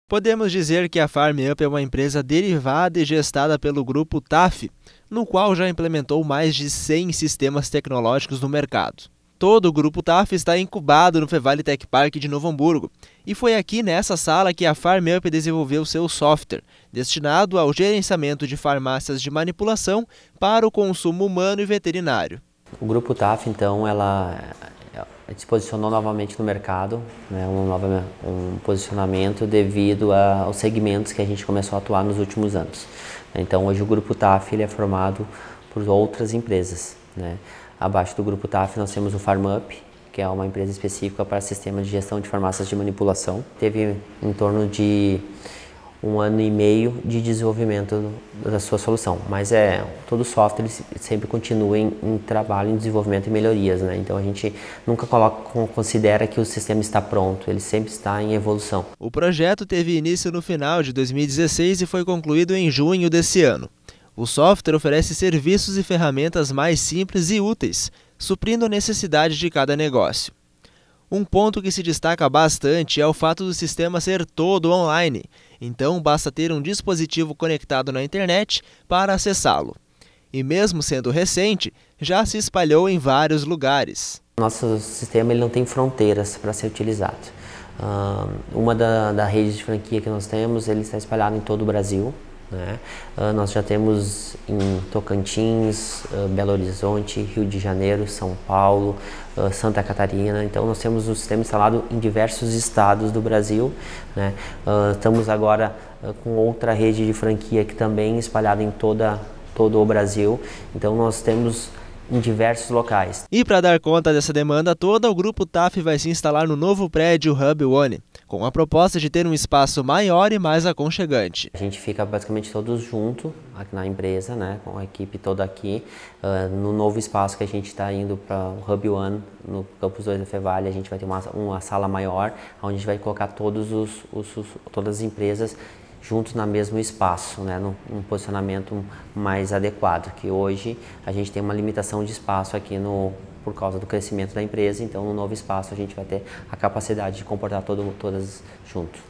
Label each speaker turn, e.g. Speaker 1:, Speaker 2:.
Speaker 1: Podemos dizer que a FarmUp é uma empresa derivada e gestada pelo grupo TAF, no qual já implementou mais de 100 sistemas tecnológicos no mercado. Todo o grupo TAF está incubado no Fevale Tech Park de Novo Hamburgo, e foi aqui nessa sala que a FarmUp desenvolveu seu software, destinado ao gerenciamento de farmácias de manipulação para o consumo humano e veterinário.
Speaker 2: O grupo TAF, então, ela se posicionou novamente no mercado, né, um posicionamento devido aos segmentos que a gente começou a atuar nos últimos anos. Então, hoje o grupo TAF ele é formado por outras empresas, né? Abaixo do grupo TAF nós temos o FarmUp, que é uma empresa específica para sistema de gestão de farmácias de manipulação. Teve em torno de 1 ano e meio de desenvolvimento da sua solução, mas todo software ele sempre continua em trabalho, em desenvolvimento e melhorias, né? Então a gente nunca considera que o sistema está pronto, ele sempre está em evolução.
Speaker 1: O projeto teve início no final de 2016 e foi concluído em junho desse ano. O software oferece serviços e ferramentas mais simples e úteis, suprindo a necessidade de cada negócio. Um ponto que se destaca bastante é o fato do sistema ser todo online, então basta ter um dispositivo conectado na internet para acessá-lo. E mesmo sendo recente, já se espalhou em vários lugares.
Speaker 2: Nosso sistema ele não tem fronteiras para ser utilizado. Uma da rede de franquia que nós temos, ele está espalhado em todo o Brasil, né? Nós já temos em Tocantins, Belo Horizonte, Rio de Janeiro, São Paulo, Santa Catarina. Então nós temos o sistema instalado em diversos estados do Brasil, né? Estamos agora com outra rede de franquia que também é espalhada em todo o Brasil. Então nós temos em diversos locais.
Speaker 1: E para dar conta dessa demanda toda, o grupo TAF vai se instalar no novo prédio Hub One, com a proposta de ter um espaço maior e mais aconchegante.
Speaker 2: A gente fica basicamente todos juntos aqui na empresa, né, com a equipe toda aqui, no novo espaço que a gente está indo para o Hub One, no Campus 2 da Fevale. A gente vai ter uma sala maior, onde a gente vai colocar todas as empresas juntos no mesmo espaço, né, num posicionamento mais adequado, que hoje a gente tem uma limitação de espaço aqui por causa do crescimento da empresa. Então no novo espaço a gente vai ter a capacidade de comportar todas juntos.